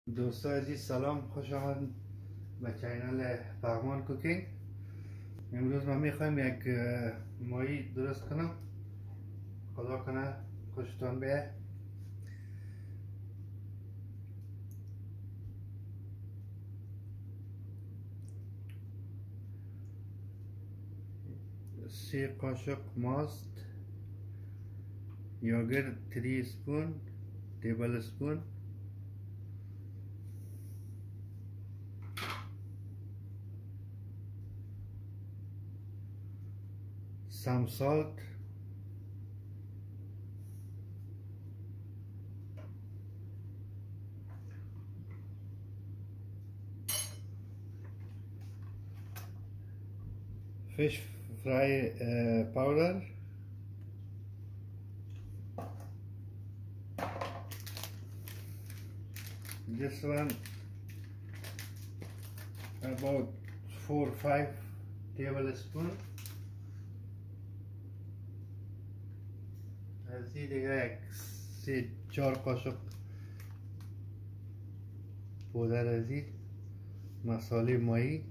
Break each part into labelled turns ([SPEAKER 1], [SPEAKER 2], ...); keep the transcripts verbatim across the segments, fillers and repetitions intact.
[SPEAKER 1] دوستان عزیز سلام، خوش آمد به چینل پغمان کوکینگ. امروز ما میخوایم یک ماهی درست کنم. خدا کنه خوشتان بیه. سی قاشق ماست، یوگرت تری سپون تیبل سپون، some salt, fish fry uh, powder, this one about four five tablespoon. از این دیگه یک سه چهار قاشق پودر از این مساله مایی،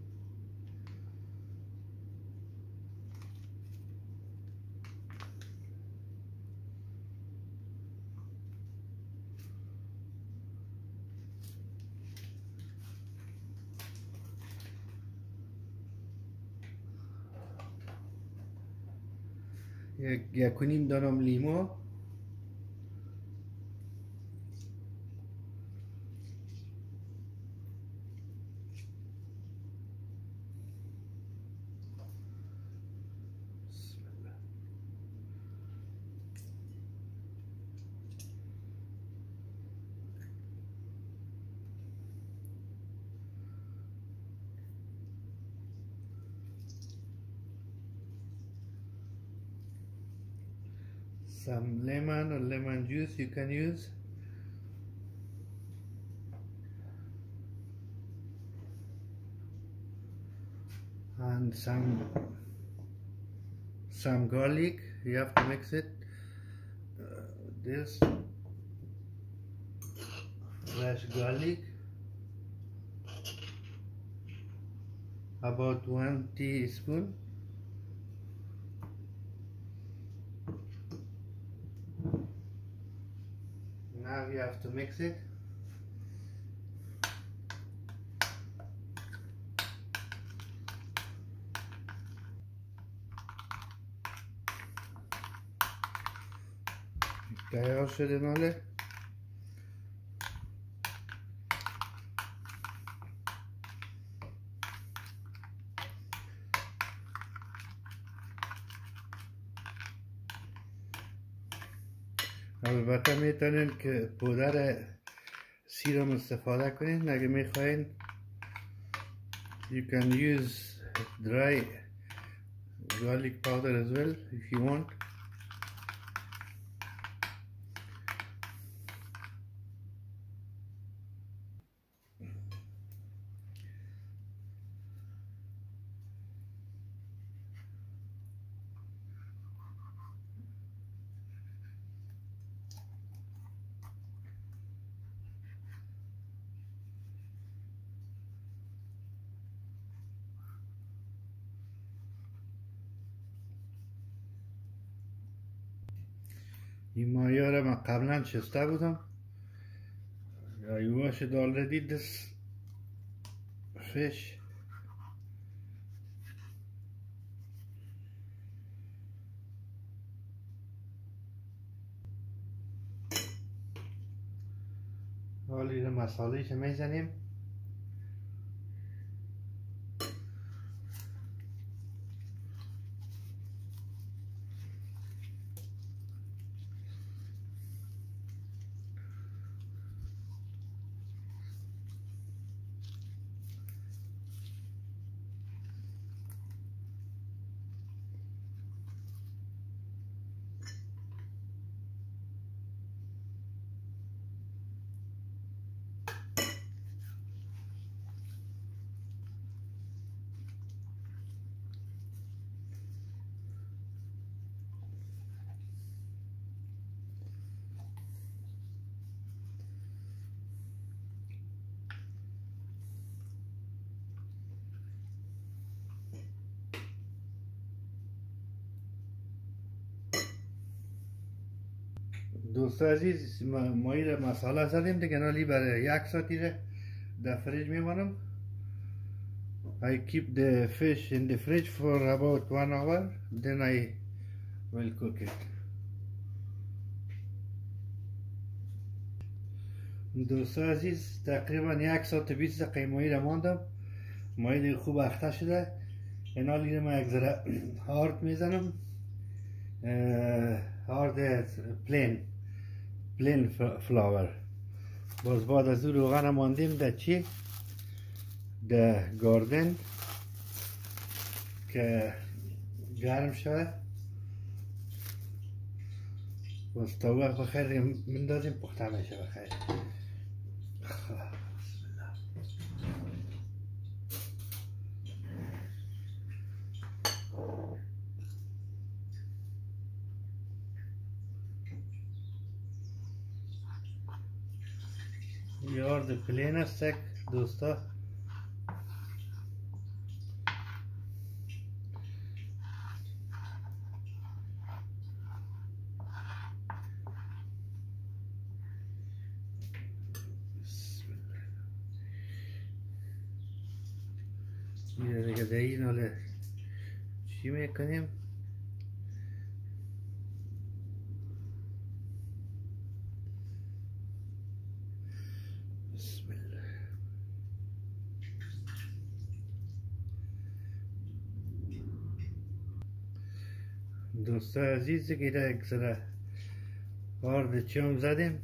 [SPEAKER 1] یک یک و نیم دانم لیمو، some lemon or lemon juice you can use, and some some garlic. You have to mix it. Uh, this fresh garlic, about one teaspoon. Now you have to mix it. تیار شده ناله. البته میتونین که پودر سیرم استفاده کنین. اگه میخواین you can use dry garlic powder as well if you want. این ماهی ها را من قبلا شسته بودم. I washed already this fish. حالا این مساله که میزنیم. دوست عزیز ما این مساله زدیم دیگه، نالی برای یک ساعتی در فریج میمانم. I keep the fish in the fridge for about one hour, then I will cook it. دوست عزیز تقریبا یک ساعت و بیست دقیقه ماهی را ماندم. ماهی دیگه خوب اخته شده. اینا لیره ما یک ذره هارد میزنم، هارد پلین پلین فلاور. باز بعد از او روغن ماندیم در چی؟ در گاردن که گرم شده. باز تا وقت بخیر مندازیم پخته میشه بخیر. یارد پلین است دوستا. میره دیگه در این حاله چی میکنیم؟ بسم الله. دوستا عزیز دیگه در یک ذره هارد چوم زدیم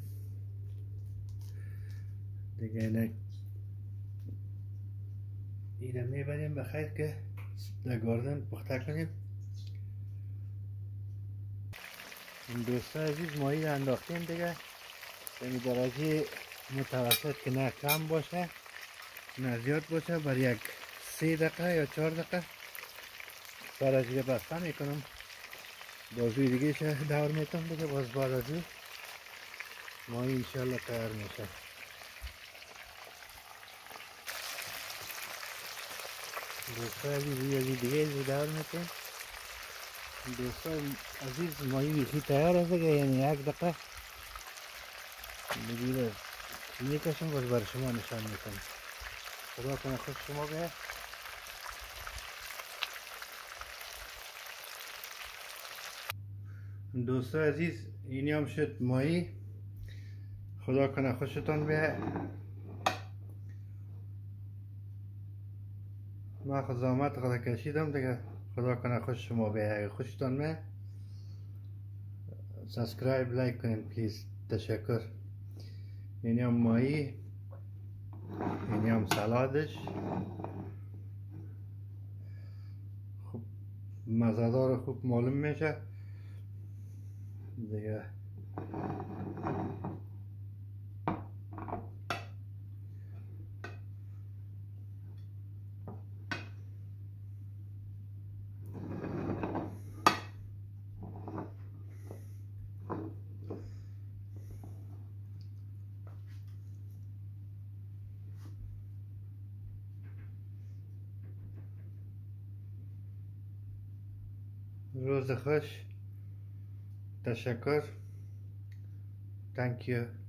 [SPEAKER 1] دیگه. اینه اینه میبریم بخیر که در گاردن پخته کنیم. دوستا عزیز ماهی را انداختیم دیگه، یعنی درجه متوسط که نه کم باشه نه زیاد باشه. بر یک سه دقیقه یا چهار دقیقه بعد از دیگه بسته میکنم. بازوی دیگه شه دور میتونم دیگه. باز بعد از این ماهی انشالله تیار میشه. دوستا عزیز روی دیگه دور میکنم. دوستا عزیز ماهی بیخی تیار است دیگه، یعنی یک دقیقه دیگه میکشم باز بر شما نشان میکنم. خدا کنه خوش شما به. دوستا عزیز اینی هم شد ماهی. خدا کنه خوشتان به. من خود زحمت خدا کشیدم دیگه. خدا کنه خوش شما به. اگه خوشتان به سابسکرایب لایک کنین پلیز. تشکر. اینی هم ماهی، اینی هم سلادش خوب مزه‌دار خوب معلوم میشه دیگه. روز خوش. تشکر. Thank you.